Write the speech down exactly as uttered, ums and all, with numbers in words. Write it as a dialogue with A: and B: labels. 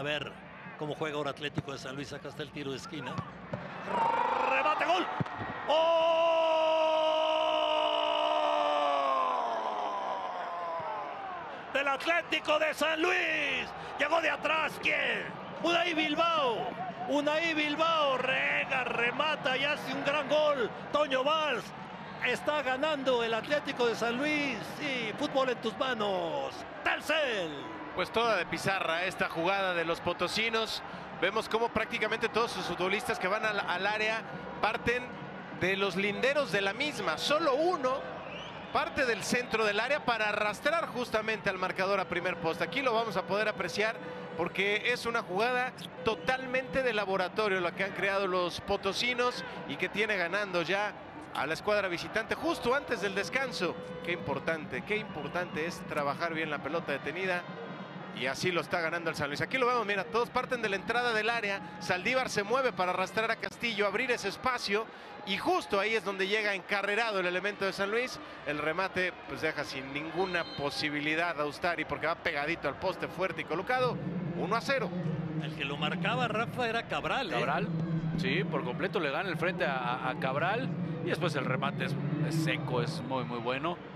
A: ver cómo juega ahora Atlético de San Luis. Acá está el tiro de esquina. ¡Remate, gol! ¡Oh! Del Atlético de San Luis. Llegó de atrás. ¿Quién? Unai Bilbao. Unai Bilbao rega, remata y hace un gran gol. Toño Valls. Está ganando el Atlético de San Luis. Sí, fútbol en tus manos. Telcel.
B: Pues toda de pizarra esta jugada de los potosinos. Vemos cómo prácticamente todos sus futbolistas que van al, al área parten de los linderos de la misma. Solo uno parte del centro del área para arrastrar justamente al marcador a primer poste. Aquí lo vamos a poder apreciar porque es una jugada totalmente de laboratorio la que han creado los potosinos y que tiene ganando ya a la escuadra visitante justo antes del descanso. Qué importante, qué importante es trabajar bien la pelota detenida. Y así lo está ganando el San Luis. Aquí lo vemos, mira, todos parten de la entrada del área. Saldívar se mueve para arrastrar a Castillo, abrir ese espacio. Y justo ahí es donde llega encarrerado el elemento de San Luis. El remate pues deja sin ninguna posibilidad a Ustari porque va pegadito al poste fuerte y colocado. uno a cero.
A: El que lo marcaba, Rafa, era Cabral. ¿eh?
C: Cabral, sí, por completo le gana el frente a, a Cabral. Y después el remate es, es seco, es muy, muy bueno.